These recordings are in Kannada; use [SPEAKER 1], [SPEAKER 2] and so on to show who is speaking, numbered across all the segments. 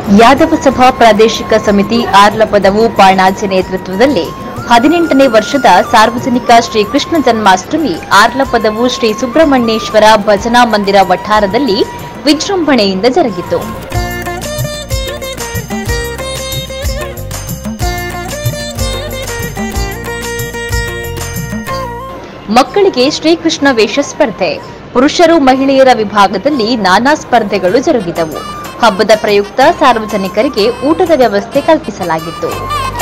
[SPEAKER 1] ಯಾದವ ಸಭಾ ಪ್ರಾದೇಶಿಕ ಸಮಿತಿ ಆರ್ಲಪದವು ಪಾಣಾಜೆ ನೇತೃತ್ವದಲ್ಲಿ 18ನೇ ವರ್ಷದ ಸಾರ್ವಜನಿಕ ಶ್ರೀಕೃಷ್ಣ ಜನ್ಮಾಷ್ಟಮಿ ಆರ್ಲಪದವು ಶ್ರೀ ಸುಬ್ರಹ್ಮಣ್ಯೇಶ್ವರ ಭಜನಾ ಮಂದಿರ ವಠಾರದಲ್ಲಿ ವಿಜೃಂಭಣೆಯಿಂದ ಜರುಗಿತು. ಮಕ್ಕಳಿಗೆ ಶ್ರೀಕೃಷ್ಣ ವೇಷ ಸ್ಪರ್ಧೆ, ಪುರುಷರು ಮಹಿಳೆಯರ ವಿಭಾಗದಲ್ಲಿ ನಾನಾ ಸ್ಪರ್ಧೆಗಳು ಜರುಗಿದವು. ಹಬ್ಬದ ಪ್ರಯುಕ್ತ ಸಾರ್ವಜನಿಕರಿಗೆ ಊಟದ ವ್ಯವಸ್ಥೆ ಕಲ್ಪಿಸಲಾಗಿತ್ತು.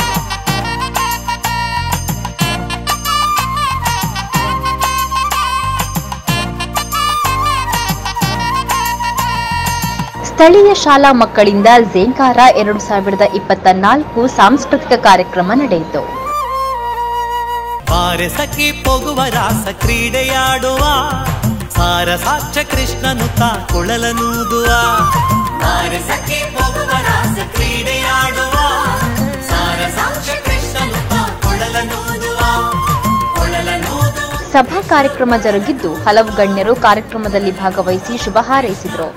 [SPEAKER 1] ಸ್ಥಳೀಯ ಶಾಲಾ ಮಕ್ಕಳಿಂದ ಝೇಂಕಾರ 2024 ಸಾಂಸ್ಕೃತಿಕ ಕಾರ್ಯಕ್ರಮ ನಡೆಯಿತು.
[SPEAKER 2] ಸಖಿ ಪೊಗುವ ರಾಸ ಕ್ರೀಡೆಯಾಡುವ ಸಾರಸಾಕ್ಷ ಕೃಷ್ಣನು ತಾ ಕೊಳಲನೂದುವ. ಸಖಿ ಪೊಗುವ ರಾಸ ಕ್ರೀಡೆಯಾಡುವ ಸಾರಸಾಕ್ಷ ಕೃಷ್ಣನು ತಾ ಕೊಳಲನೂದುವ.
[SPEAKER 1] ಸಭಾ ಕಾರ್ಯಕ್ರಮ ಜರುಗಿದ್ದು ಹಲವು ಗಣ್ಯರು ಕಾರ್ಯಕ್ರಮದಲ್ಲಿ ಭಾಗವಹಿಸಿ ಶುಭ ಹಾರೈಸಿದರು.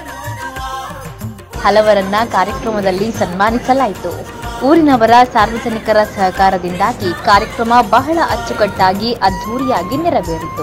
[SPEAKER 1] ಹಲವರನ್ನ ಕಾರ್ಯಕ್ರಮದಲ್ಲಿ ಸನ್ಮಾನಿಸಲಾಯಿತು. ಊರಿನವರ ಸಾರ್ವಜನಿಕರ ಸಹಕಾರದಿಂದಾಗಿ ಕಾರ್ಯಕ್ರಮ ಬಹಳ ಅಚ್ಚುಕಟ್ಟಾಗಿ ಅದ್ಧೂರಿಯಾಗಿ ನೆರವೇರಿತು.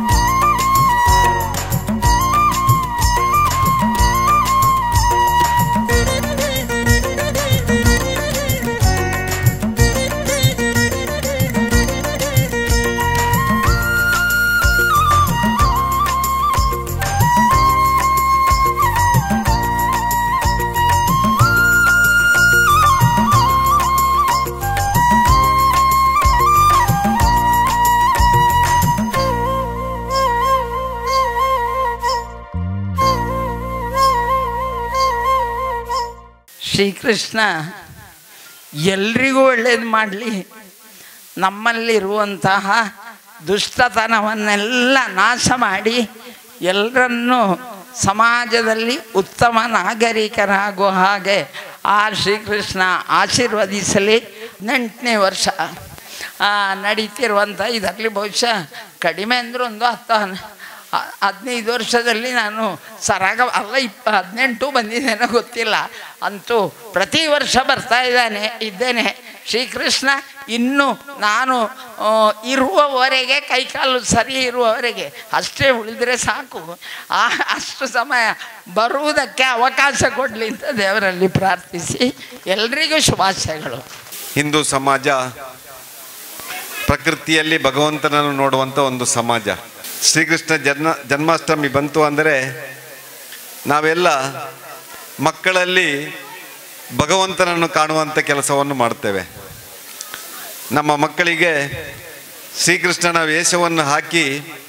[SPEAKER 3] ಶ್ರೀಕೃಷ್ಣ ಎಲ್ರಿಗೂ ಒಳ್ಳೇದು ಮಾಡಲಿ, ನಮ್ಮಲ್ಲಿರುವಂತಹ ದುಷ್ಟತನವನ್ನೆಲ್ಲ ನಾಶ ಮಾಡಿ ಎಲ್ಲರನ್ನೂ ಸಮಾಜದಲ್ಲಿ ಉತ್ತಮ ನಾಗರಿಕರಾಗುವ ಹಾಗೆ ಆ ಶ್ರೀಕೃಷ್ಣ ಆಶೀರ್ವದಿಸಲಿ. 18ನೇ ವರ್ಷ ನಡೀತಿರುವಂಥ ಇದರಲ್ಲಿ ಬಹುಶಃ ಕಡಿಮೆ ಅಂದರೆ ಒಂದು 15 ವರ್ಷದಲ್ಲಿ ನಾನು ಸರಾಗ 18 ಬಂದಿದ್ದೇನೋ ಗೊತ್ತಿಲ್ಲ, ಅಂತೂ ಪ್ರತಿ ವರ್ಷ ಬರ್ತಾ ಇದ್ದೇನೆ. ಶ್ರೀಕೃಷ್ಣ ಇನ್ನೂ ನಾನು ಇರುವವರೆಗೆ, ಕೈಕಾಲು ಸರಿ ಇರುವವರೆಗೆ ಅಷ್ಟೇ ಉಳಿದರೆ ಸಾಕು, ಅಷ್ಟು ಸಮಯ ಬರುವುದಕ್ಕೆ ಅವಕಾಶ ಕೊಡಲಿ ಅಂತ ದೇವರಲ್ಲಿ ಪ್ರಾರ್ಥಿಸಿ ಎಲ್ರಿಗೂ ಶುಭಾಶಯಗಳು.
[SPEAKER 4] ಹಿಂದೂ ಸಮಾಜ ಪ್ರಕೃತಿಯಲ್ಲಿ ಭಗವಂತನನ್ನು ನೋಡುವಂಥ ಒಂದು ಸಮಾಜ. ಶ್ರೀಕೃಷ್ಣ ಜನ್ಮಾಷ್ಟಮಿ ಬಂತು ಅಂದರೆ ನಾವೆಲ್ಲ ಮಕ್ಕಳಲ್ಲಿ ಭಗವಂತನನ್ನು ಕಾಣುವಂಥ ಕೆಲಸವನ್ನು ಮಾಡ್ತೇವೆ. ನಮ್ಮ ಮಕ್ಕಳಿಗೆ ಶ್ರೀಕೃಷ್ಣನ ವೇಷವನ್ನು ಹಾಕಿ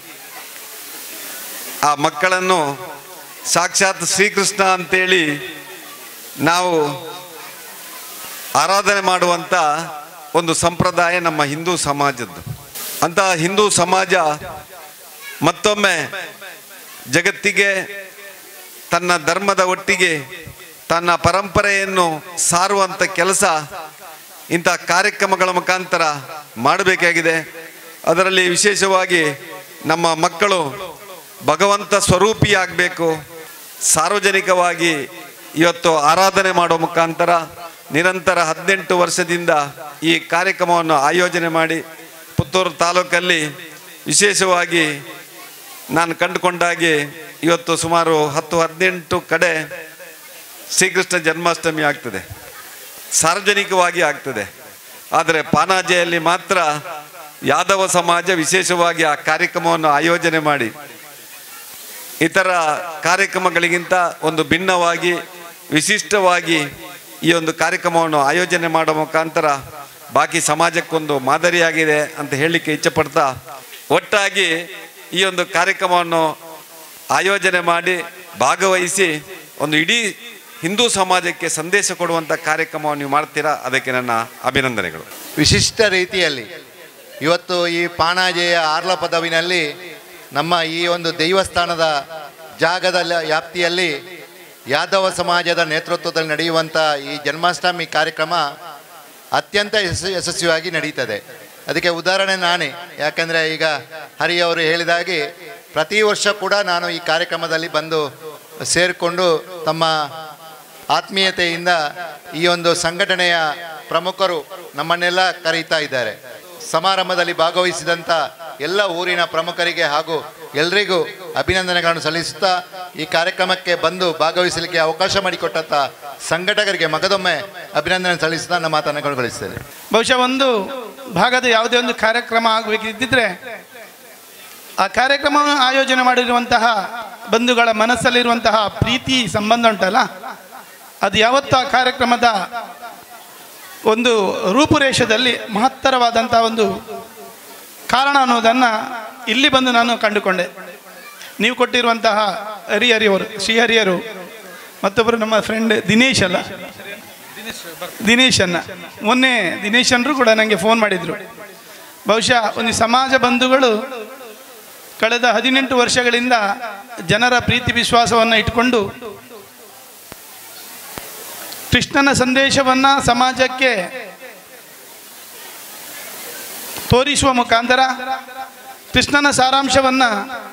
[SPEAKER 4] ಆ ಮಕ್ಕಳನ್ನು ಸಾಕ್ಷಾತ್ ಶ್ರೀಕೃಷ್ಣ ಅಂತೇಳಿ ನಾವು ಆರಾಧನೆ ಮಾಡುವಂಥ ಒಂದು ಸಂಪ್ರದಾಯ ನಮ್ಮ ಹಿಂದೂ ಸಮಾಜದ್ದು. ಅಂತಹ ಹಿಂದೂ ಸಮಾಜ ಮತ್ತೊಮ್ಮೆ ಜಗತ್ತಿಗೆ ತನ್ನ ಧರ್ಮದ ಒಟ್ಟಿಗೆ ತನ್ನ ಪರಂಪರೆಯನ್ನು ಸಾರುವಂಥ ಕೆಲಸ ಇಂಥ ಕಾರ್ಯಕ್ರಮಗಳ ಮುಖಾಂತರ ಮಾಡಬೇಕಾಗಿದೆ. ಅದರಲ್ಲಿ ವಿಶೇಷವಾಗಿ ನಮ್ಮ ಮಕ್ಕಳು ಭಗವಂತ ಸ್ವರೂಪಿಯಾಗಬೇಕು. ಸಾರ್ವಜನಿಕವಾಗಿ ಇವತ್ತು ಆರಾಧನೆ ಮಾಡೋ ಮುಖಾಂತರ ನಿರಂತರ 18 ವರ್ಷದಿಂದ ಈ ಕಾರ್ಯಕ್ರಮವನ್ನು ಆಯೋಜನೆ ಮಾಡಿ ಪುತ್ತೂರು ತಾಲೂಕಲ್ಲಿ ವಿಶೇಷವಾಗಿ ನಾನು ಕಂಡುಕೊಂಡಾಗೆ ಇವತ್ತು ಸುಮಾರು 10-18 ಕಡೆ ಶ್ರೀಕೃಷ್ಣ ಜನ್ಮಾಷ್ಟಮಿ ಆಗ್ತದೆ, ಸಾರ್ವಜನಿಕವಾಗಿ ಆಗ್ತದೆ. ಆದರೆ ಪಾನಾಜೆಯಲ್ಲಿ ಮಾತ್ರ ಯಾದವ ಸಮಾಜ ವಿಶೇಷವಾಗಿ ಆ ಕಾರ್ಯಕ್ರಮವನ್ನು ಆಯೋಜನೆ ಮಾಡಿ ಇತರ ಕಾರ್ಯಕ್ರಮಗಳಿಗಿಂತ ಒಂದು ಭಿನ್ನವಾಗಿ ವಿಶಿಷ್ಟವಾಗಿ ಈ ಒಂದು ಕಾರ್ಯಕ್ರಮವನ್ನು ಆಯೋಜನೆ ಮಾಡೋ ಮುಖಾಂತರ ಬಾಕಿ ಸಮಾಜಕ್ಕೊಂದು ಮಾದರಿಯಾಗಿದೆ ಅಂತ ಹೇಳಲಿಕ್ಕೆ ಇಚ್ಛೆಪಡ್ತಾ, ಒಟ್ಟಾಗಿ ಈ ಒಂದು ಕಾರ್ಯಕ್ರಮವನ್ನು ಆಯೋಜನೆ ಮಾಡಿ ಭಾಗವಹಿಸಿ ಒಂದು ಇಡೀ ಹಿಂದೂ ಸಮಾಜಕ್ಕೆ ಸಂದೇಶ ಕೊಡುವಂಥ ಕಾರ್ಯಕ್ರಮವನ್ನು ನೀವು ಮಾಡ್ತೀರಾ, ಅದಕ್ಕೆ ನನ್ನ ಅಭಿನಂದನೆಗಳು.
[SPEAKER 5] ವಿಶಿಷ್ಟ ರೀತಿಯಲ್ಲಿ ಇವತ್ತು ಈ ಪಾಣಾಜೆಯ ಆರ್ಲಪದವಿನಲ್ಲಿ ನಮ್ಮ ಈ ಒಂದು ದೇವಸ್ಥಾನದ ಜಾಗದ ವ್ಯಾಪ್ತಿಯಲ್ಲಿ ಯಾದವ ಸಮಾಜದ ನೇತೃತ್ವದಲ್ಲಿ ನಡೆಯುವಂಥ ಈ ಜನ್ಮಾಷ್ಟಮಿ ಕಾರ್ಯಕ್ರಮ ಅತ್ಯಂತ ಯಶಸ್ವಿಯಾಗಿ ನಡೀತದೆ. ಅದಕ್ಕೆ ಉದಾಹರಣೆ ನಾನೇ, ಯಾಕಂದರೆ ಈಗ ಹರಿಯವರು ಹೇಳಿದಾಗೆ ಪ್ರತಿ ವರ್ಷ ಕೂಡ ನಾನು ಈ ಕಾರ್ಯಕ್ರಮದಲ್ಲಿ ಬಂದು ಸೇರಿಕೊಂಡು ತಮ್ಮ ಆತ್ಮೀಯತೆಯಿಂದ ಈ ಒಂದು ಸಂಘಟನೆಯ ಪ್ರಮುಖರು ನಮ್ಮನ್ನೆಲ್ಲ ಕರೀತಾ ಇದ್ದಾರೆ. ಸಮಾರಂಭದಲ್ಲಿ ಭಾಗವಹಿಸಿದಂಥ ಎಲ್ಲ ಊರಿನ ಪ್ರಮುಖರಿಗೆ ಹಾಗೂ ಎಲ್ರಿಗೂ ಅಭಿನಂದನೆಗಳನ್ನು ಸಲ್ಲಿಸುತ್ತಾ ಈ ಕಾರ್ಯಕ್ರಮಕ್ಕೆ ಬಂದು ಭಾಗವಹಿಸಲಿಕ್ಕೆ ಅವಕಾಶ ಮಾಡಿಕೊಟ್ಟಂಥ ಸಂಘಟಕರಿಗೆ ಮಗದೊಮ್ಮೆ ಅಭಿನಂದನೆ ಸಲ್ಲಿಸುತ್ತಾ ನನ್ನ ಮಾತನ್ನು ಕೊನೆಗೊಳಿಸ್ತೇನೆ.
[SPEAKER 6] ಬಹುಶಃ ಒಂದು ಭಾಗದ ಯಾವುದೇ ಒಂದು ಕಾರ್ಯಕ್ರಮ ಆಗಬೇಕಿದ್ದರೆ ಆ ಕಾರ್ಯಕ್ರಮವನ್ನು ಆಯೋಜನೆ ಮಾಡಿರುವಂತಹ ಬಂಧುಗಳ ಮನಸ್ಸಲ್ಲಿರುವಂತಹ ಪ್ರೀತಿ ಸಂಬಂಧ ಉಂಟಲ್ಲ, ಅದು ಯಾವತ್ತೂ ಆ ಕಾರ್ಯಕ್ರಮದ ಒಂದು ರೂಪುರೇಷದಲ್ಲಿ ಮಹತ್ತರವಾದಂಥ ಒಂದು ಕಾರಣ ಅನ್ನೋದನ್ನು ಇಲ್ಲಿ ಬಂದು ನಾನು ಕಂಡುಕೊಂಡೆ. ನೀವು ಕೊಟ್ಟಿರುವಂತಹ ಹರಿಹರಿಯವರು, ಶ್ರೀಹರಿಯರು, ಮತ್ತೊಬ್ಬರು ನಮ್ಮ ಫ್ರೆಂಡ್ ದಿನೇಶ್ ಅಲ್ಲ, ದಿನೇಶನ್ನ ಮೊನ್ನೆ ದಿನೇಶನ್ರು ಕೂಡ ನನಗೆ ಫೋನ್ ಮಾಡಿದರು. ಬಹುಶಃ ಒಂದು ಸಮಾಜ ಬಂಧುಗಳು ಕಳೆದ 18 ವರ್ಷಗಳಿಂದ ಜನರ ಪ್ರೀತಿ ವಿಶ್ವಾಸವನ್ನು ಇಟ್ಕೊಂಡು ಕೃಷ್ಣನ ಸಂದೇಶವನ್ನು ಸಮಾಜಕ್ಕೆ ತೋರಿಸುವ ಮುಖಾಂತರ ಕೃಷ್ಣನ ಸಾರಾಂಶವನ್ನು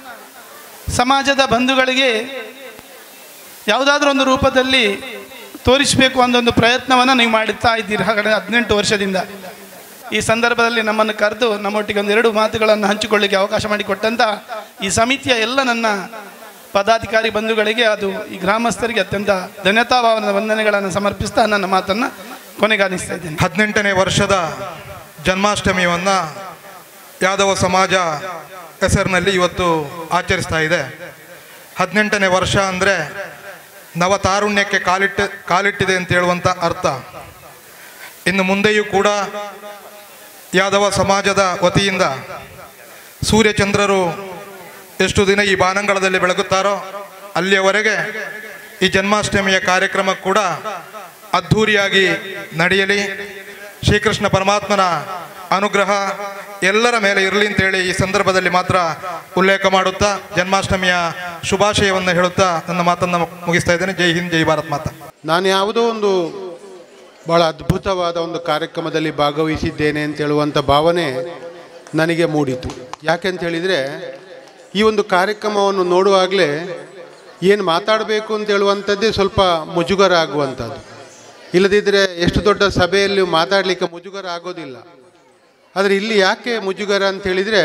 [SPEAKER 6] ಸಮಾಜದ ಬಂಧುಗಳಿಗೆ ಯಾವುದಾದ್ರೂ ಒಂದು ರೂಪದಲ್ಲಿ ತೋರಿಸಬೇಕು ಅನ್ನೋ ಒಂದು ಪ್ರಯತ್ನವನ್ನು ನೀವು ಮಾಡುತ್ತಾ ಇದ್ದೀರಿ 18 ವರ್ಷದಿಂದ. ಈ ಸಂದರ್ಭದಲ್ಲಿ ನಮ್ಮನ್ನು ಕರೆದು ನಮ್ಮೊಟ್ಟಿಗೆ ಒಂದೆರಡು ಮಾತುಗಳನ್ನು ಹಂಚಿಕೊಳ್ಳಿಕ್ಕೆ ಅವಕಾಶ ಮಾಡಿಕೊಟ್ಟಂಥ ಈ ಸಮಿತಿಯ ಎಲ್ಲ ನನ್ನ ಪದಾಧಿಕಾರಿ ಬಂಧುಗಳಿಗೆ, ಅದು ಈ ಗ್ರಾಮಸ್ಥರಿಗೆ ಅತ್ಯಂತ ಧನ್ಯತಾಭಾವನದ ವಂದನೆಗಳನ್ನು ಸಮರ್ಪಿಸ್ತಾ ನನ್ನ ಮಾತನ್ನು ಕೊನೆಗಾಣಿಸ್ತಾ ಇದ್ದೇನೆ.
[SPEAKER 7] 18ನೇ ವರ್ಷದ ಜನ್ಮಾಷ್ಟಮಿಯನ್ನು ಯಾದವ ಸಮಾಜ ಹೆಸರಿನಲ್ಲಿ ಇವತ್ತು ಆಚರಿಸ್ತಾ ಇದೆ. 18ನೇ ವರ್ಷ ಅಂದರೆ ನವತಾರುಣ್ಯಕ್ಕೆ ಕಾಲಿಟ್ಟಿದೆ ಅಂತ ಹೇಳುವಂಥ ಅರ್ಥ. ಇನ್ನು ಮುಂದೆಯೂ ಕೂಡ ಯಾದವ ಸಮಾಜದ ವತಿಯಿಂದ ಸೂರ್ಯಚಂದ್ರರು ಎಷ್ಟು ದಿನ ಈ ಬಾನಂಗಳದಲ್ಲಿ ಬೆಳಗುತ್ತಾರೋ ಅಲ್ಲಿಯವರೆಗೆ ಈ ಜನ್ಮಾಷ್ಟಮಿಯ ಕಾರ್ಯಕ್ರಮ ಕೂಡ ಅದ್ಧೂರಿಯಾಗಿ ನಡೆಯಲಿ. ಶ್ರೀಕೃಷ್ಣ ಪರಮಾತ್ಮನ ಅನುಗ್ರಹ ಎಲ್ಲರ ಮೇಲೆ ಇರಲಿ ಅಂತೇಳಿ ಈ ಸಂದರ್ಭದಲ್ಲಿ ಮಾತ್ರ ಉಲ್ಲೇಖ ಮಾಡುತ್ತಾ ಜನ್ಮಾಷ್ಟಮಿಯ ಶುಭಾಶಯವನ್ನು ಹೇಳುತ್ತಾ ನನ್ನ ಮಾತನ್ನು ಮುಗಿಸ್ತಾ ಇದ್ದೇನೆ. ಜೈ ಹಿಂದ್, ಜೈ ಭಾರತ್ ಮಾತಾ.
[SPEAKER 8] ನಾನು ಯಾವುದೋ ಒಂದು ಭಾಳ ಅದ್ಭುತವಾದ ಒಂದು ಕಾರ್ಯಕ್ರಮದಲ್ಲಿ ಭಾಗವಹಿಸಿದ್ದೇನೆ ಅಂತ ಹೇಳುವಂಥ ಭಾವನೆ ನನಗೆ ಮೂಡಿತು. ಯಾಕೆಂತ ಹೇಳಿದರೆ ಈ ಒಂದು ಕಾರ್ಯಕ್ರಮವನ್ನು ನೋಡುವಾಗಲೇ ಏನು ಮಾತಾಡಬೇಕು ಅಂತ ಹೇಳುವಂಥದ್ದೇ ಸ್ವಲ್ಪ ಮುಜುಗರ ಆಗುವಂಥದ್ದು. ಇಲ್ಲದಿದ್ದರೆ ಎಷ್ಟು ದೊಡ್ಡ ಸಭೆಯಲ್ಲಿ ಮಾತಾಡಲಿಕ್ಕೆ ಮುಜುಗರ ಆಗೋದಿಲ್ಲ. ಆದರೆ ಇಲ್ಲಿ ಯಾಕೆ ಮುಜುಗರ ಅಂತ ಹೇಳಿದರೆ,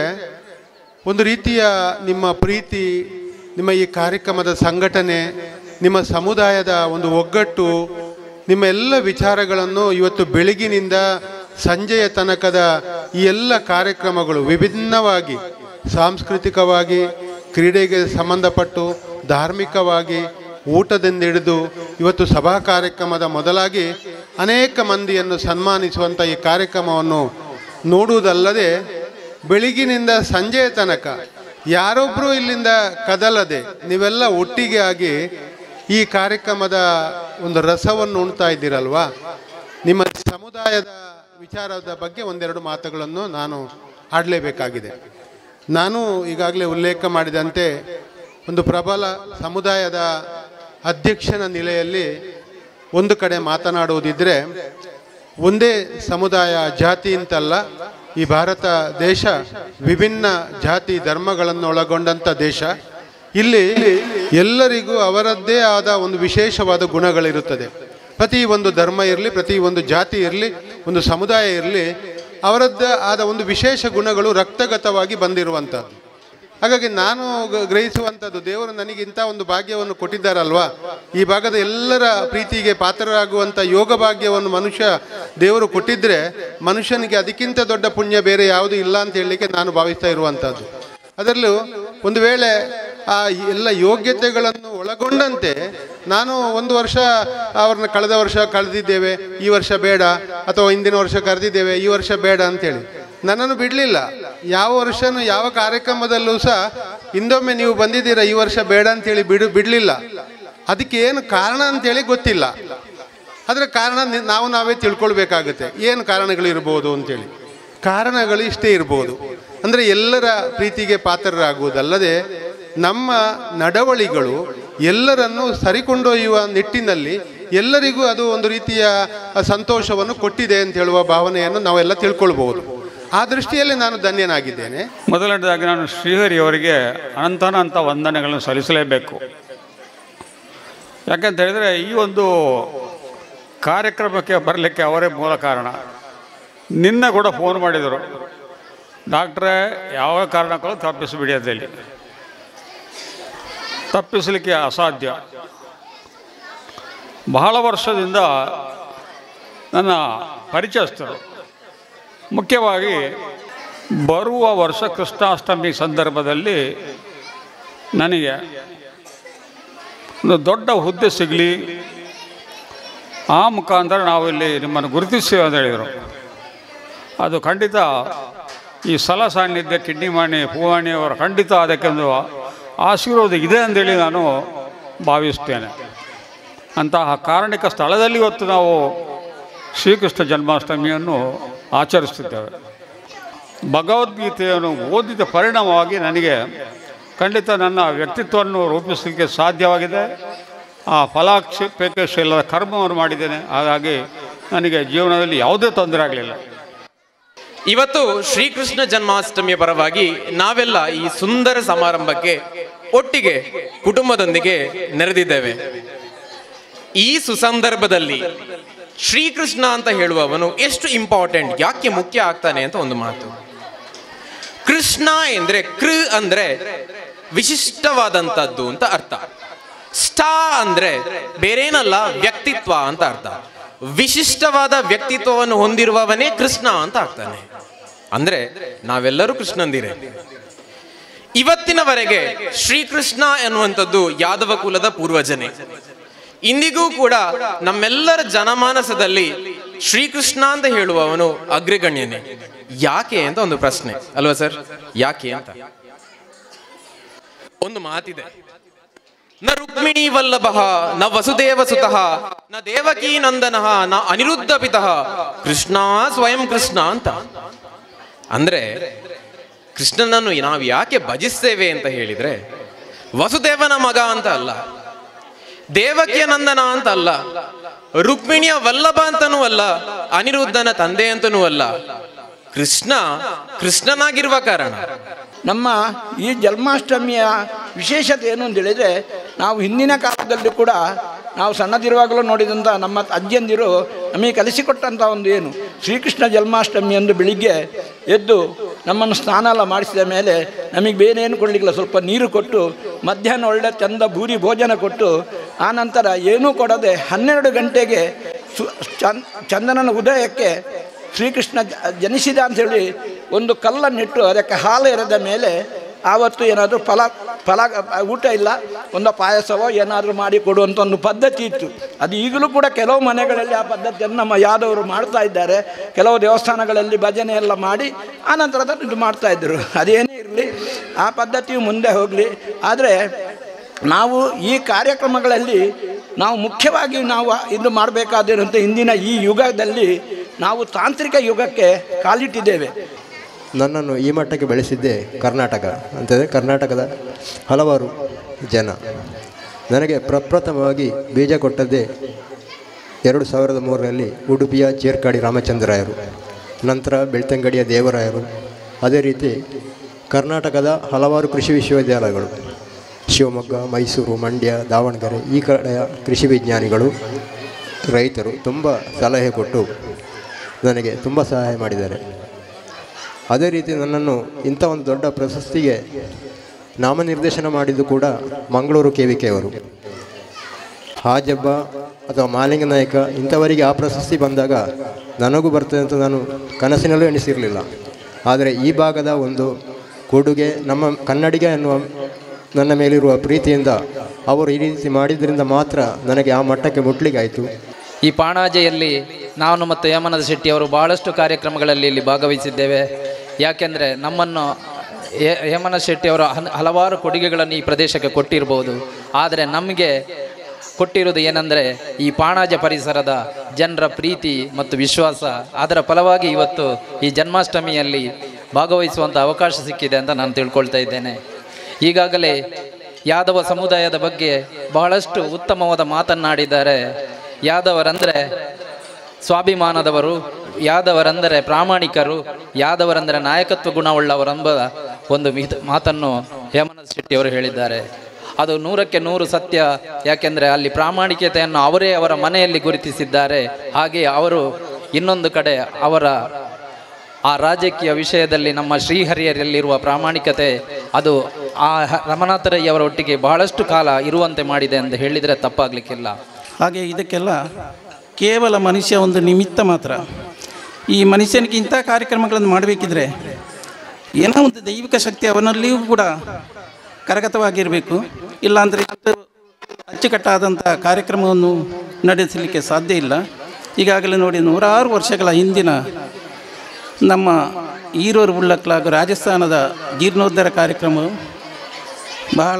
[SPEAKER 8] ಒಂದು ರೀತಿಯ ನಿಮ್ಮ ಪ್ರೀತಿ, ನಿಮ್ಮ ಈ ಕಾರ್ಯಕ್ರಮದ ಸಂಘಟನೆ, ನಿಮ್ಮ ಸಮುದಾಯದ ಒಂದು ಒಗ್ಗಟ್ಟು, ನಿಮ್ಮ ಎಲ್ಲ ವಿಚಾರಗಳನ್ನು ಇವತ್ತು ಬೆಳಗಿನಿಂದ ಸಂಜೆಯ ತನಕದ ಈ ಎಲ್ಲ ಕಾರ್ಯಕ್ರಮಗಳು ವಿಭಿನ್ನವಾಗಿ ಸಾಂಸ್ಕೃತಿಕವಾಗಿ, ಕ್ರೀಡೆಗೆ ಸಂಬಂಧಪಟ್ಟು, ಧಾರ್ಮಿಕವಾಗಿ, ಊಟದಿಂದ ಹಿಡಿದು ಇವತ್ತು ಸಭಾ ಕಾರ್ಯಕ್ರಮದ ಮೊದಲಾಗಿ ಅನೇಕ ಮಂದಿಯನ್ನು ಸನ್ಮಾನಿಸುವಂಥ ಈ ಕಾರ್ಯಕ್ರಮವನ್ನು ನೋಡುವುದಲ್ಲದೆ ಬೆಳಗಿನಿಂದ ಸಂಜೆಯ ತನಕ ಯಾರೊಬ್ಬರೂ ಇಲ್ಲಿಂದ ಕದಲದೆ ನೀವೆಲ್ಲ ಒಟ್ಟಿಗೆ ಆಗಿ ಈ ಕಾರ್ಯಕ್ರಮದ ಒಂದು ರಸವನ್ನು ಉಣ್ತಾ ಇದ್ದೀರಲ್ವಾ. ನಿಮ್ಮ ಸಮುದಾಯದ ವಿಚಾರದ ಬಗ್ಗೆ ಒಂದೆರಡು ಮಾತುಗಳನ್ನು ನಾನು ಆಡಲೇಬೇಕಾಗಿದೆ. ನಾನು ಈಗಾಗಲೇ ಉಲ್ಲೇಖ ಮಾಡಿದಂತೆ ಒಂದು ಪ್ರಬಲ ಸಮುದಾಯದ ಅಧ್ಯಕ್ಷನ ನೆಲೆಯಲ್ಲಿ ಒಂದು ಕಡೆ ಮಾತನಾಡುವುದಿದ್ದರೆ, ಒಂದೇ ಸಮುದಾಯ ಜಾತಿ ಅಂತಲ್ಲ, ಈ ಭಾರತ ದೇಶ ವಿಭಿನ್ನ ಜಾತಿ ಧರ್ಮಗಳನ್ನು ಒಳಗೊಂಡಂಥ ದೇಶ. ಇಲ್ಲಿ ಎಲ್ಲರಿಗೂ ಅವರದ್ದೇ ಆದ ಒಂದು ವಿಶೇಷವಾದ ಗುಣಗಳಿರುತ್ತದೆ. ಪ್ರತಿ ಒಂದು ಧರ್ಮ ಇರಲಿ, ಪ್ರತಿ ಒಂದು ಜಾತಿ ಇರಲಿ, ಒಂದು ಸಮುದಾಯ ಇರಲಿ, ಅವರದ್ದೇ ಆದ ಒಂದು ವಿಶೇಷ ಗುಣಗಳು ರಕ್ತಗತವಾಗಿ ಬಂದಿರುವಂಥದ್ದು. ಹಾಗಾಗಿ ನಾನು ಗ್ರಹಿಸುವಂಥದ್ದು, ದೇವರು ನನಗೆ ಇಂಥ ಒಂದು ಭಾಗ್ಯವನ್ನು ಕೊಟ್ಟಿದ್ದಾರಲ್ವಾ, ಈ ಭಾಗದ ಎಲ್ಲರ ಪ್ರೀತಿಗೆ ಪಾತ್ರರಾಗುವಂಥ ಯೋಗ ಭಾಗ್ಯವನ್ನು ದೇವರು ಕೊಟ್ಟಿದ್ದರೆ ಮನುಷ್ಯನಿಗೆ ಅದಕ್ಕಿಂತ ದೊಡ್ಡ ಪುಣ್ಯ ಬೇರೆ ಯಾವುದೂ ಇಲ್ಲ ಅಂತ ಹೇಳಲಿಕ್ಕೆ ನಾನು ಭಾವಿಸ್ತಾ ಇರುವಂಥದ್ದು. ಅದರಲ್ಲೂ ಒಂದು ವೇಳೆ ಆ ಎಲ್ಲ ಯೋಗ್ಯತೆಗಳನ್ನು ಒಳಗೊಂಡಂತೆ ನಾನು ಒಂದು ವರ್ಷ ಅವ್ರನ್ನ ಕಳೆದ ವರ್ಷ ಕಳೆದಿದ್ದೇವೆ, ಈ ವರ್ಷ ಬೇಡ, ಅಥವಾ ಹಿಂದಿನ ವರ್ಷ ಕರೆದಿದ್ದೇವೆ, ಈ ವರ್ಷ ಬೇಡ ಅಂಥೇಳಿ ನನ್ನನ್ನು ಬಿಡಲಿಲ್ಲ. ಯಾವ ವರ್ಷನೂ ಯಾವ ಕಾರ್ಯಕ್ರಮದಲ್ಲೂ ಸಹ ಹಿಂದೊಮ್ಮೆ ನೀವು ಬಂದಿದ್ದೀರಾ, ಈ ವರ್ಷ ಬೇಡ ಅಂಥೇಳಿ ಬಿಡಲಿಲ್ಲ. ಅದಕ್ಕೆ ಏನು ಕಾರಣ ಅಂಥೇಳಿ ಗೊತ್ತಿಲ್ಲ. ಅದರ ಕಾರಣ ನಾವೇ ತಿಳ್ಕೊಳ್ಬೇಕಾಗುತ್ತೆ, ಏನು ಕಾರಣಗಳಿರ್ಬೋದು ಅಂಥೇಳಿ. ಕಾರಣಗಳು ಇಷ್ಟೇ ಇರ್ಬೋದು, ಅಂದರೆ ಎಲ್ಲರ ಪ್ರೀತಿಗೆ ಪಾತ್ರರಾಗುವುದಲ್ಲದೆ ನಮ್ಮ ನಡವಳಿಗಳು ಎಲ್ಲರನ್ನೂ ಸರಿಕೊಂಡೊಯ್ಯುವ ನಿಟ್ಟಿನಲ್ಲಿ ಎಲ್ಲರಿಗೂ ಅದು ಒಂದು ರೀತಿಯ ಸಂತೋಷವನ್ನು ಕೊಟ್ಟಿದೆ ಅಂತ ಹೇಳುವ ಭಾವನೆಯನ್ನು ನಾವೆಲ್ಲ ತಿಳ್ಕೊಳ್ಬಹುದು. ಆ ದೃಷ್ಟಿಯಲ್ಲಿ ನಾನು ಧನ್ಯನಾಗಿದ್ದೇನೆ.
[SPEAKER 9] ಮೊದಲನೇದಾಗಿ ನಾನು ಶ್ರೀಹರಿಯವರಿಗೆ ಅನಂತ ವಂದನೆಗಳನ್ನು ಸಲ್ಲಿಸಲೇಬೇಕು. ಯಾಕಂತ ಹೇಳಿದರೆ ಈ ಒಂದು ಕಾರ್ಯಕ್ರಮಕ್ಕೆ ಬರಲಿಕ್ಕೆ ಅವರೇ ಮೂಲ ಕಾರಣ. ನಿನ್ನೆ ಕೂಡ ಫೋನ್ ಮಾಡಿದರು, ಡಾಕ್ಟ್ರೇ ಯಾವ ಕಾರಣಕ್ಕೂ ತಪ್ಪಿಸಿಬಿಡಿ ಅಂತೇಳಿ. ತಪ್ಪಿಸಲಿಕ್ಕೆ ಅಸಾಧ್ಯ. ಬಹಳ ವರ್ಷದಿಂದ ನನ್ನ ಪರಿಚಯಸ್ಥರು, ಮುಖ್ಯವಾಗಿ ಬರುವ ವರ್ಷ ಕೃಷ್ಣಾಷ್ಟಮಿ ಸಂದರ್ಭದಲ್ಲಿ ನನಗೆ ಒಂದು ದೊಡ್ಡ ಹುದ್ದೆ ಸಿಗಲಿ, ಆ ಮುಖಾಂತರ ನಾವು ಇಲ್ಲಿ ನಿಮ್ಮನ್ನು ಗುರುತಿಸ್ತೇವೆ ಅಂತ ಹೇಳಿದರು. ಅದು ಖಂಡಿತ ಈ ಸಲ ಸಾನ್ನಿಧ್ಯ ಕಿಡ್ನಿಮಾಣಿ ಪೂವಾಣಿಯವರ ಖಂಡಿತ ಅದಕ್ಕೊಂದು ಆಶೀರ್ವಾದ ಇದೆ ಅಂತೇಳಿ ನಾನು ಭಾವಿಸ್ತೇನೆ. ಅಂತಹ ಕಾರಣಿಕ ಸ್ಥಳದಲ್ಲಿ ಇವತ್ತು ನಾವು ಶ್ರೀಕೃಷ್ಣ ಜನ್ಮಾಷ್ಟಮಿಯನ್ನು ಆಚರಿಸುತ್ತಿದ್ದೇವೆ. ಭಗವದ್ಗೀತೆಯನ್ನು ಓದಿದ ಪರಿಣಾಮವಾಗಿ ನನಗೆ ಖಂಡಿತ ನನ್ನ ವ್ಯಕ್ತಿತ್ವವನ್ನು ರೂಪಿಸಲಿಕ್ಕೆ ಸಾಧ್ಯವಾಗಿದೆ. ಆ ಫಲಾಪೇಕ್ಷೆ ಇಲ್ಲದ ಕರ್ಮವನ್ನು ಮಾಡಿದ್ದೇನೆ. ಹಾಗಾಗಿ ನನಗೆ ಜೀವನದಲ್ಲಿ ಯಾವುದೇ ತೊಂದರೆ ಆಗಲಿಲ್ಲ.
[SPEAKER 10] ಇವತ್ತು ಶ್ರೀಕೃಷ್ಣ ಜನ್ಮಾಷ್ಟಮಿಯ ಪರವಾಗಿ ನಾವೆಲ್ಲ ಈ ಸುಂದರ ಸಮಾರಂಭಕ್ಕೆ ಒಟ್ಟಿಗೆ ಕುಟುಂಬದೊಂದಿಗೆ ನೆರೆದಿದ್ದೇವೆ. ಈ ಸುಸಂದರ್ಭದಲ್ಲಿ ಶ್ರೀಕೃಷ್ಣ ಅಂತ ಹೇಳುವವನು ಎಷ್ಟು ಇಂಪಾರ್ಟೆಂಟ್, ಯಾಕೆ ಮುಖ್ಯ ಆಗ್ತಾನೆ ಅಂತ ಒಂದು ಮಾತು. ಕೃಷ್ಣ ಎಂದ್ರೆ ಅಂದ್ರೆ ವಿಶಿಷ್ಟವಾದಂಥದ್ದು ಅಂತ ಅರ್ಥ. ಸ್ಟಾ ಅಂದ್ರೆ ಬೇರೇನಲ್ಲ, ವ್ಯಕ್ತಿತ್ವ ಅಂತ ಅರ್ಥ. ವಿಶಿಷ್ಟವಾದ ವ್ಯಕ್ತಿತ್ವವನ್ನು ಹೊಂದಿರುವವನೇ ಕೃಷ್ಣ ಅಂತ ಆಗ್ತಾನೆ. ಅಂದ್ರೆ ನಾವೆಲ್ಲರೂ ಕೃಷ್ಣಂದಿರೇ. ಇವತ್ತಿನವರೆಗೆ ಶ್ರೀಕೃಷ್ಣ ಎನ್ನುವಂಥದ್ದು ಯಾದವ ಕುಲದ ಪೂರ್ವಜನೆ. ಇಂದಿಗೂ ಕೂಡ ನಮ್ಮೆಲ್ಲರ ಜನಮಾನಸದಲ್ಲಿ ಶ್ರೀಕೃಷ್ಣ ಅಂತ ಹೇಳುವವನು ಅಗ್ರಗಣ್ಯನೇ. ಯಾಕೆ ಅಂತ ಒಂದು ಪ್ರಶ್ನೆ ಅಲ್ವಾ ಸರ್? ಯಾಕೆ ಅಂತ ಒಂದು ಮಾತಿದೆ, ನ ರುಕ್ಮಿಣೀ ವಲ್ಲಭಃ ನ ವಸುದೇವ ಸುತಃ ನ ದೇವಕೀ ನಂದನಃ ನ ಅನಿರುದ್ಧ ಪಿತಃ ಕೃಷ್ಣ ಸ್ವಯಂ ಕೃಷ್ಣ ಅಂತ. ಅಂದ್ರೆ ಕೃಷ್ಣನನ್ನು ನಾವು ಯಾಕೆ ಭಜಿಸ್ತೇವೆ ಅಂತ ಹೇಳಿದ್ರೆ, ವಸುದೇವನ ಮಗ ಅಂತ ಅಲ್ಲ, ದೇವಕಿಯ ನಂದನ ಅಂತ ಅಲ್ಲ, ರುಕ್ಮಿಣಿಯ ವಲ್ಲಭ ಅಂತನೂ ಅಲ್ಲ, ಅನಿರುದ್ಧನ ತಂದೆ ಅಂತನೂ ಅಲ್ಲ, ಕೃಷ್ಣನಾಗಿರುವ ಕಾರಣ.
[SPEAKER 11] ನಮ್ಮ ಈ ಜನ್ಮಾಷ್ಟಮಿಯ ವಿಶೇಷತೆ ಏನು ಅಂತ ಹೇಳಿದರೆ, ನಾವು ಹಿಂದಿನ ಕಾಲದಲ್ಲಿ ಕೂಡ ನಾವು ಸಣ್ಣದಿರುವಾಗಲೂ ನೋಡಿದಂಥ ನಮ್ಮ ಅಜ್ಜಿಯಂದಿರು ನಮಗೆ ಕಲಿಸಿಕೊಟ್ಟಂಥ ಒಂದು ಏನು ಶ್ರೀಕೃಷ್ಣ ಜನ್ಮಾಷ್ಟಮಿ ಎಂದು ಬೆಳಿಗ್ಗೆ ಎದ್ದು ನಮ್ಮನ್ನು ಸ್ನಾನ ಎಲ್ಲ ಮಾಡಿಸಿದ ಮೇಲೆ ನಮಗೆ ಬೇರೇನು ಕೊಡಲಿಕ್ಕಿಲ್ಲ, ಸ್ವಲ್ಪ ನೀರು ಕೊಟ್ಟು ಮಧ್ಯಾಹ್ನ ಒಳ್ಳೆ ಚಂದ ಭೂರಿ ಭೋಜನ ಕೊಟ್ಟು ಆನಂತರ ಏನೂ ಕೊಡದೆ 12 ಗಂಟೆಗೆ ಚಂದನನ ಉದಯಕ್ಕೆ ಶ್ರೀಕೃಷ್ಣ ಜನಿಸಿದ ಅಂಥೇಳಿ ಒಂದು ಕಲ್ಲನ್ನಿಟ್ಟು ಅದಕ್ಕೆ ಹಾಲು ಎರೆದ ಮೇಲೆ ಆವತ್ತು ಏನಾದರೂ ಫಲ ಊಟ ಇಲ್ಲ, ಒಂದು ಪಾಯಸವೋ ಏನಾದರೂ ಮಾಡಿ ಕೊಡುವಂಥ ಒಂದು ಪದ್ಧತಿ ಇತ್ತು. ಅದು ಈಗಲೂ ಕೂಡ ಕೆಲವು ಮನೆಗಳಲ್ಲಿ ಆ ಪದ್ಧತಿಯನ್ನು ನಮ್ಮ ಯಾದವರು ಮಾಡ್ತಾ ಇದ್ದಾರೆ. ಕೆಲವು ದೇವಸ್ಥಾನಗಳಲ್ಲಿ ಭಜನೆ ಎಲ್ಲ ಮಾಡಿ ಆನಂತರ ಇದು ಮಾಡ್ತಾಯಿದ್ರು. ಅದೇನೇ ಇರಲಿ, ಆ ಪದ್ಧತಿಯು ಮುಂದೆ ಹೋಗಲಿ. ಆದರೆ ನಾವು ಈ ಕಾರ್ಯಕ್ರಮಗಳಲ್ಲಿ ನಾವು ಮುಖ್ಯವಾಗಿ ನಾವು ಇದು ಮಾಡಬೇಕಾದಿರುವಂಥ ಇಂದಿನ ಈ ಯುಗದಲ್ಲಿ ನಾವು ತಾಂತ್ರಿಕ ಯುಗಕ್ಕೆ ಕಾಲಿಟ್ಟಿದ್ದೇವೆ.
[SPEAKER 12] ನನ್ನನ್ನು ಈ ಮಟ್ಟಕ್ಕೆ ಬೆಳೆಸಿದ್ದೇ ಕರ್ನಾಟಕ ಅಂತಂದರೆ ಕರ್ನಾಟಕದ ಹಲವಾರು ಜನ. ನನಗೆ ಪ್ರಪ್ರಥಮವಾಗಿ ಬೀಜ ಕೊಟ್ಟದ್ದೇ 2003ರಲ್ಲಿ ಉಡುಪಿಯ ಚೇರ್ಕಾಡಿ ರಾಮಚಂದ್ರರಾಯರು, ನಂತರ ಬೆಳ್ತಂಗಡಿಯ ದೇವರಾಯರು, ಅದೇ ರೀತಿ ಕರ್ನಾಟಕದ ಹಲವಾರು ಕೃಷಿ ವಿಶ್ವವಿದ್ಯಾಲಯಗಳು, ಶಿವಮೊಗ್ಗ, ಮೈಸೂರು, ಮಂಡ್ಯ, ದಾವಣಗೆರೆ, ಈ ಕಡೆಯ ಕೃಷಿ ವಿಜ್ಞಾನಿಗಳು, ರೈತರು ತುಂಬ ಸಲಹೆ ಕೊಟ್ಟು ನನಗೆ ತುಂಬ ಸಹಾಯ ಮಾಡಿದ್ದಾರೆ. ಅದೇ ರೀತಿ ನನ್ನನ್ನು ಇಂಥ ಒಂದು ದೊಡ್ಡ ಪ್ರಶಸ್ತಿಗೆ ನಾಮನಿರ್ದೇಶನ ಮಾಡಿದ್ದು ಕೂಡ ಮಂಗಳೂರು KVK ಅವರು. ಹಾಜಬ್ಬ ಅಥವಾ ಮಾಲಿಂಗ ನಾಯಕ ಇಂಥವರಿಗೆ ಆ ಪ್ರಶಸ್ತಿ ಬಂದಾಗ ನನಗೂ ಬರ್ತದೆ ಅಂತ ನಾನು ಕನಸಿನಲ್ಲೂ ಎಣಿಸಿರಲಿಲ್ಲ. ಆದರೆ ಈ ಭಾಗದ ಒಂದು ಕೊಡುಗೆ, ನಮ್ಮ ಕನ್ನಡಿಗ ಎನ್ನುವ ನನ್ನ ಮೇಲಿರುವ ಪ್ರೀತಿಯಿಂದ ಅವರು ಈ ರೀತಿ ಮಾಡಿದ್ರಿಂದ ಮಾತ್ರ ನನಗೆ ಆ ಮಟ್ಟಕ್ಕೆ ಮುಟ್ಲಿಕ್ಕಾಯಿತು.
[SPEAKER 13] ಈ ಪಾಣಾಜೆಯಲ್ಲಿ ನಾನು ಮತ್ತು ಹೇಮನಾಥ ಶೆಟ್ಟಿಯವರು ಭಾಳಷ್ಟು ಕಾರ್ಯಕ್ರಮಗಳಲ್ಲಿ ಇಲ್ಲಿ ಭಾಗವಹಿಸಿದ್ದೇವೆ. ಯಾಕೆಂದರೆ ನಮ್ಮನ್ನು ಹೇಮನಾಥ ಶೆಟ್ಟಿಯವರು ಹಲವಾರು ಕೊಡುಗೆಗಳನ್ನು ಈ ಪ್ರದೇಶಕ್ಕೆ ಕೊಟ್ಟಿರ್ಬೋದು. ಆದರೆ ನಮಗೆ ಕೊಟ್ಟಿರೋದು ಏನಂದರೆ ಈ ಪಾಣಾಜೆ ಪರಿಸರದ ಜನರ ಪ್ರೀತಿ ಮತ್ತು ವಿಶ್ವಾಸ. ಅದರ ಫಲವಾಗಿ ಇವತ್ತು ಈ ಜನ್ಮಾಷ್ಟಮಿಯಲ್ಲಿ ಭಾಗವಹಿಸುವಂಥ ಅವಕಾಶ ಸಿಕ್ಕಿದೆ ಅಂತ ನಾನು ತಿಳ್ಕೊಳ್ತಾ ಇದ್ದೇನೆ. ಈಗಾಗಲೇ ಯಾದವ ಸಮುದಾಯದ ಬಗ್ಗೆ ಬಹಳಷ್ಟು ಉತ್ತಮವಾದ ಮಾತನ್ನಾಡಿದ್ದಾರೆ. ಯಾದವರಂದರೆ ಸ್ವಾಭಿಮಾನದವರು, ಯಾದವರಂದರೆ ಪ್ರಾಮಾಣಿಕರು, ಯಾದವರಂದರೆ ನಾಯಕತ್ವ ಗುಣವುಳ್ಳವರೆಂಬ ಒಂದು ಮಾತನ್ನು ಹೇಮನಾಥ ಶೆಟ್ಟಿಯವರು ಹೇಳಿದ್ದಾರೆ. ಅದು 100ಕ್ಕೆ 100 ಸತ್ಯ. ಯಾಕೆಂದರೆ ಅಲ್ಲಿ ಪ್ರಾಮಾಣಿಕತೆಯನ್ನು ಅವರೇ ಅವರ ಮನೆಯಲ್ಲಿ ಗುರುತಿಸಿದ್ದಾರೆ. ಹಾಗೆ ಅವರು ಇನ್ನೊಂದು ಕಡೆ ಅವರ ಆ ರಾಜಕೀಯ ವಿಷಯದಲ್ಲಿ ನಮ್ಮ ಶ್ರೀಹರಿಯರಲ್ಲಿರುವ ಪ್ರಾಮಾಣಿಕತೆ ಅದು ಆ ರಮನಾಥರಯ್ಯವರ ಒಟ್ಟಿಗೆ ಬಹಳಷ್ಟು ಕಾಲ ಇರುವಂತೆ ಮಾಡಿದೆ ಅಂತ ಹೇಳಿದರೆ ತಪ್ಪಾಗಲಿಕ್ಕಿಲ್ಲ.
[SPEAKER 11] ಹಾಗೆ ಇದಕ್ಕೆಲ್ಲ ಕೇವಲ ಮನುಷ್ಯ ಒಂದು ನಿಮಿತ್ತ ಮಾತ್ರ. ಈ ಮನುಷ್ಯನಿಗೆ ಇಂಥ ಕಾರ್ಯಕ್ರಮಗಳನ್ನು ಮಾಡಬೇಕಿದ್ರೆ ಏನೋ ಒಂದು ದೈವಿಕ ಶಕ್ತಿ ಅವನಲ್ಲಿಯೂ ಕೂಡ ಕರಗತವಾಗಿರಬೇಕು. ಇಲ್ಲಾಂದರೆ ಅಚ್ಚುಕಟ್ಟಾದಂಥ ಕಾರ್ಯಕ್ರಮವನ್ನು ನಡೆಸಲಿಕ್ಕೆ ಸಾಧ್ಯ ಇಲ್ಲ. ಈಗಾಗಲೇ ನೋಡಿ 100 ವರ್ಷಗಳ ಹಿಂದಿನ ನಮ್ಮ ಈರೋರು ಬುಳ್ಳಕ್ಲ ಹಾಗೂ ರಾಜಸ್ಥಾನದ ಜೀರ್ಣೋದ್ಧಾರ ಕಾರ್ಯಕ್ರಮವು ಬಹಳ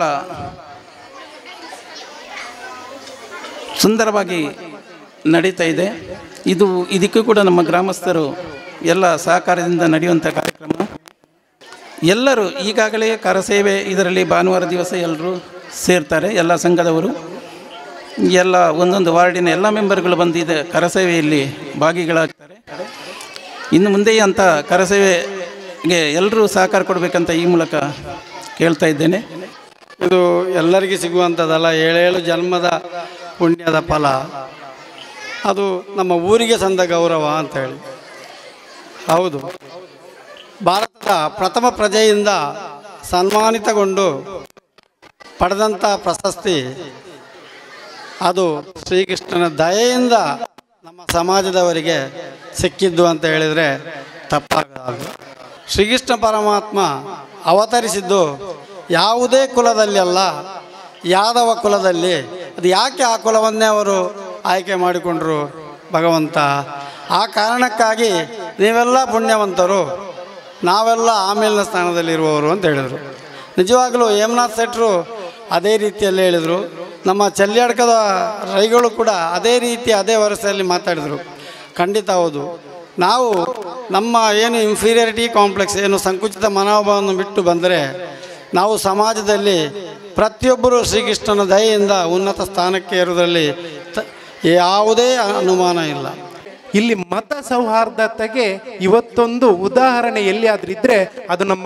[SPEAKER 11] ಸುಂದರವಾಗಿ ನಡೀತಾ ಇದೆ. ಇದಕ್ಕೂ ಕೂಡ ನಮ್ಮ ಗ್ರಾಮಸ್ಥರು ಎಲ್ಲ ಸಹಕಾರದಿಂದ ನಡೆಯುವಂಥ ಕಾರ್ಯಕ್ರಮ. ಎಲ್ಲರೂ ಈಗಾಗಲೇ ಕರಸೇವೆ ಇದರಲ್ಲಿ ಭಾನುವಾರ ದಿವಸ ಎಲ್ಲರೂ ಸೇರ್ತಾರೆ. ಎಲ್ಲ ಸಂಘದವರು ಎಲ್ಲ ಒಂದೊಂದು ವಾರ್ಡಿನ ಎಲ್ಲ ಮೆಂಬರ್ಗಳು ಬಂದು ಕರಸೇವೆಯಲ್ಲಿ ಭಾಗಿಗಳಾಗ್ತಾರೆ. ಇನ್ನು ಮುಂದೆ ಅಂಥ ಕರಸೇವೆಗೆ ಎಲ್ಲರೂ ಸಹಕಾರ ಕೊಡಬೇಕಂತ ಈ ಮೂಲಕ ಕೇಳ್ತಾ ಇದ್ದೇನೆ.
[SPEAKER 14] ಇದು ಎಲ್ಲರಿಗೂ ಸಿಗುವಂಥದ್ದಲ್ಲ. 7 ಜನ್ಮದ ಪುಣ್ಯದ ಫಲ. ಅದು ನಮ್ಮ ಊರಿಗೆ ಸಂದ ಗೌರವ ಅಂತ ಹೇಳಿ. ಹೌದು, ಭಾರತದ ಪ್ರಥಮ ಪ್ರಜೆಯಿಂದ ಸನ್ಮಾನಿತಗೊಂಡು ಪಡೆದಂಥ ಪ್ರಶಸ್ತಿ ಅದು ಶ್ರೀಕೃಷ್ಣನ ದಯೆಯಿಂದ ನಮ್ಮ ಸಮಾಜದವರಿಗೆ ಸಿಕ್ಕಿದ್ದು ಅಂತ ಹೇಳಿದರೆ ತಪ್ಪಾಗದು. ಶ್ರೀಕೃಷ್ಣ ಪರಮಾತ್ಮ ಅವತರಿಸಿದ್ದು ಯಾವುದೇ ಕುಲದಲ್ಲಿ ಅಲ್ಲ, ಯಾದವ ಕುಲದಲ್ಲಿ. ಅದು ಯಾಕೆ ಆ ಕುಲವನ್ನೇ ಅವರು ಆಯ್ಕೆ ಮಾಡಿಕೊಂಡ್ರು ಭಗವಂತ? ಆ ಕಾರಣಕ್ಕಾಗಿ ನೀವೆಲ್ಲ ಪುಣ್ಯವಂತರು, ನಾವೆಲ್ಲ ಆಮೇಲಿನ ಸ್ಥಾನದಲ್ಲಿರುವವರು ಅಂತ ಹೇಳಿದರು. ನಿಜವಾಗಲೂ ಹೇಮನಾಥ್ ಶೆಟ್ಟರು ಅದೇ ರೀತಿಯಲ್ಲಿ ಹೇಳಿದರು. ನಮ್ಮ ಚಲ್ಯಾಡ್ಕದ ರೈಗಳು ಕೂಡ ಅದೇ ರೀತಿ ಅದೇ ವರಸೆಯಲ್ಲಿ ಮಾತಾಡಿದರು. ಖಂಡಿತ ಹೌದು. ನಾವು ನಮ್ಮ ಏನು ಇನ್ಫೀರಿಯಾರಿಟಿ ಕಾಂಪ್ಲೆಕ್ಸ್, ಏನು ಸಂಕುಚಿತ ಮನೋಭಾವವನ್ನು ಬಿಟ್ಟು ಬಂದರೆ ನಾವು ಸಮಾಜದಲ್ಲಿ ಪ್ರತಿಯೊಬ್ಬರೂ ಶ್ರೀಕೃಷ್ಣನ ದಯೆಯಿಂದ ಉನ್ನತ ಸ್ಥಾನಕ್ಕೆ ಏರುವುದರಲ್ಲಿ ಯಾವುದೇ ಅನುಮಾನ ಇಲ್ಲ.
[SPEAKER 15] ಇಲ್ಲಿ ಮತ ಸೌಹಾರ್ದತೆಗೆ ಇವತ್ತೊಂದು ಉದಾಹರಣೆ ಎಲ್ಲಿಯಾದ್ರೂ ಇದ್ದರೆ ಅದು ನಮ್ಮ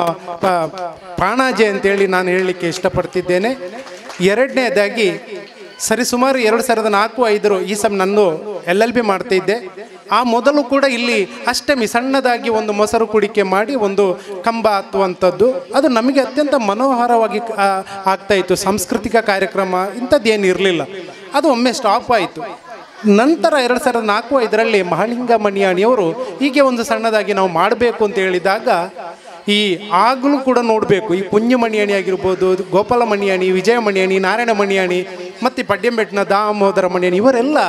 [SPEAKER 15] ಪಾಣಾಜೆ ಅಂತೇಳಿ ನಾನು ಹೇಳಲಿಕ್ಕೆ ಇಷ್ಟಪಡ್ತಿದ್ದೇನೆ. ಎರಡನೇದಾಗಿ ಸರಿಸುಮಾರು 2004-05 ಈ ಸಮ ನಾನು LLB ಮಾಡ್ತಿದ್ದೆ. ಆ ಮೊದಲು ಕೂಡ ಇಲ್ಲಿ ಅಷ್ಟಮಿ ಸಣ್ಣದಾಗಿ ಒಂದು ಮೊಸರು ಕುಡಿಕೆ ಮಾಡಿ ಒಂದು ಕಂಬ ಹತ್ತುವಂಥದ್ದು ಅದು ನಮಗೆ ಅತ್ಯಂತ ಮನೋಹರವಾಗಿ ಆಗ್ತಾಯಿತ್ತು. ಸಾಂಸ್ಕೃತಿಕ ಕಾರ್ಯಕ್ರಮ ಇಂಥದ್ದೇನು ಇರಲಿಲ್ಲ. ಅದು ಒಮ್ಮೆ ಸ್ಟಾಪ್ ಆಯಿತು. ನಂತರ 2004-05 ಮಹಾಲಿಂಗ ಮಣಿಯಾಣಿಯವರು ಹೀಗೆ ಒಂದು ಸಣ್ಣದಾಗಿ ನಾವು ಮಾಡಬೇಕು ಅಂತ ಹೇಳಿದಾಗ ಈ ಆಗಲೂ ಕೂಡ ನೋಡಬೇಕು, ಈ ಕುಂಜ ಮಣಿಯಾಣಿ ಆಗಿರ್ಬೋದು, ಗೋಪಾಲ ಮಣಿಯಾಣಿ, ವಿಜಯ ಮಣಿಯಾಣಿ, ನಾರಾಯಣ ಮಣಿಯಾಣಿ ಮತ್ತು ಪಡ್ಯಂಬೆಟ್ಟಿನ ದಾಮೋದರ ಮಣಿಯಾಣಿ ಇವರೆಲ್ಲ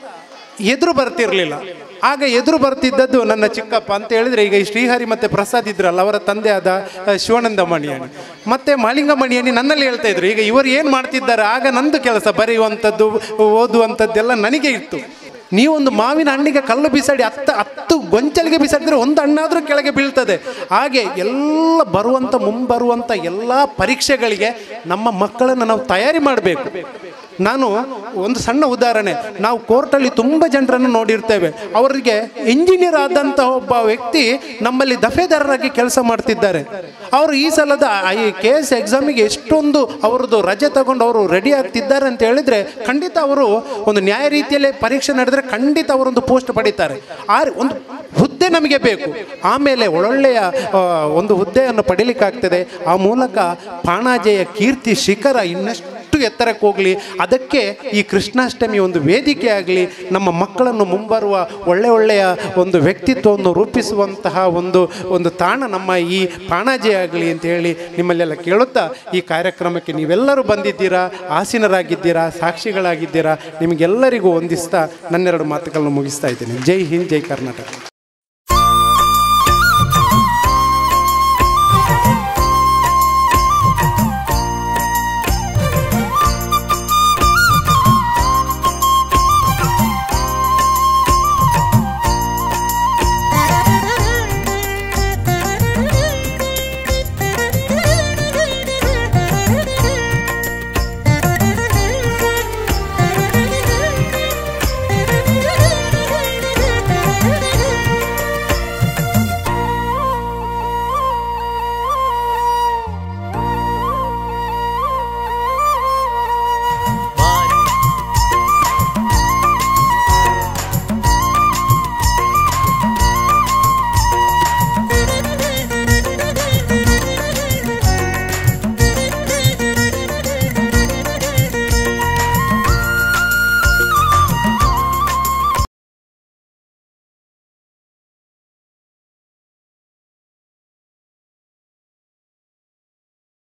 [SPEAKER 15] ಎದುರು ಬರ್ತಿರಲಿಲ್ಲ. ಆಗ ಎದುರು ಬರ್ತಿದ್ದದ್ದು ನನ್ನ ಚಿಕ್ಕಪ್ಪ ಅಂತ ಹೇಳಿದರೆ, ಈಗ ಈ ಶ್ರೀಹರಿ ಮತ್ತು ಪ್ರಸಾದ್ ಇದ್ರಲ್ಲ ಅವರ ತಂದೆ ಆದ ಶಿವಾನಂದ ಮಣಿಯಾಣಿ ಮತ್ತು ಮಹಾಲಿಂಗ ಮಣಿಯಾಣಿ ನನ್ನಲ್ಲಿ ಹೇಳ್ತಾ ಇದ್ರು. ಈಗ ಇವರು ಏನು ಮಾಡ್ತಿದ್ದಾರೆ, ಆಗ ನಂದು ಕೆಲಸ ಬರೆಯುವಂಥದ್ದು ಓದುವಂಥದ್ದೆಲ್ಲ ನನಗೆ ಇತ್ತು. ನೀವೊಂದು ಮಾವಿನ ಹಣ್ಣಿಗೆ ಕಲ್ಲು ಬಿಸಾಡಿ 10 ಗೊಂಚಲಿಗೆ ಬಿಸಾಡಿದ್ರೆ ಒಂದು ಹಣ್ಣಾದರೂ ಕೆಳಗೆ ಬೀಳ್ತದೆ. ಹಾಗೆ ಎಲ್ಲ ಮುಂಬರುವಂಥ ಎಲ್ಲ ಪರೀಕ್ಷೆಗಳಿಗೆ ನಮ್ಮ ಮಕ್ಕಳನ್ನು ನಾವು ತಯಾರಿ ಮಾಡಬೇಕು. ನಾನು ಒಂದು ಸಣ್ಣ ಉದಾಹರಣೆ, ನಾವು ಕೋರ್ಟಲ್ಲಿ ತುಂಬ ಜನರನ್ನು ನೋಡಿರ್ತೇವೆ. ಅವರಿಗೆ ಇಂಜಿನಿಯರ್ ಆದಂಥ ಒಬ್ಬ ವ್ಯಕ್ತಿ ನಮ್ಮಲ್ಲಿ ದಫೇದಾರರಾಗಿ ಕೆಲಸ ಮಾಡ್ತಿದ್ದಾರೆ. ಅವರು ಈ ಸಲದ KS ಎಕ್ಸಾಮಿಗೆ ಎಷ್ಟೊಂದು ಅವರದ್ದು ರಜೆ ತಗೊಂಡು ಅವರು ರೆಡಿ ಆಗ್ತಿದ್ದಾರೆ ಅಂತ ಹೇಳಿದರೆ ಖಂಡಿತ ಅವರು ಒಂದು ನ್ಯಾಯ ರೀತಿಯಲ್ಲೇ ಪರೀಕ್ಷೆ ನಡೆದರೆ ಖಂಡಿತ ಅವರೊಂದು ಪೋಸ್ಟ್ ಪಡೀತಾರೆ. ಒಂದು ಹುದ್ದೆ ನಮಗೆ ಬೇಕು. ಆಮೇಲೆ ಒಳ್ಳೊಳ್ಳೆಯ ಒಂದು ಹುದ್ದೆಯನ್ನು ಪಡೀಲಿಕ್ಕಾಗ್ತದೆ. ಆ ಮೂಲಕ ಪಾಣಾಜೆಯ ಕೀರ್ತಿ ಶಿಖರ ಇನ್ನಷ್ಟು ಎತ್ತರಕ್ಕೆ ಹೋಗಲಿ. ಅದಕ್ಕೆ ಈ ಕೃಷ್ಣಾಷ್ಟಮಿ ಒಂದು ವೇದಿಕೆ ಆಗಲಿ. ನಮ್ಮ ಮಕ್ಕಳನ್ನು ಮುಂಬರುವ ಒಳ್ಳೆಯ ಒಂದು ವ್ಯಕ್ತಿತ್ವವನ್ನು ರೂಪಿಸುವಂತಹ ಒಂದು ತಾಣ ನಮ್ಮ ಈ ಪಾಣಾಜೆ ಆಗಲಿ ಅಂತ ಹೇಳಿ ನಿಮ್ಮಲ್ಲೆಲ್ಲ ಕೇಳುತ್ತಾ ಈ ಕಾರ್ಯಕ್ರಮಕ್ಕೆ ನೀವೆಲ್ಲರೂ ಬಂದಿದ್ದೀರಾ, ಆಸೀನರಾಗಿದ್ದೀರಾ, ಸಾಕ್ಷಿಗಳಾಗಿದ್ದೀರಾ. ನಿಮಗೆಲ್ಲರಿಗೂ ವಂದಿಸ್ತಾ ನನ್ನೆರಡು ಮಾತುಗಳನ್ನು ಮುಗಿಸ್ತಾ ಇದ್ದೀನಿ. ಜೈ ಹಿಂದ್, ಜೈ ಕರ್ನಾಟಕ.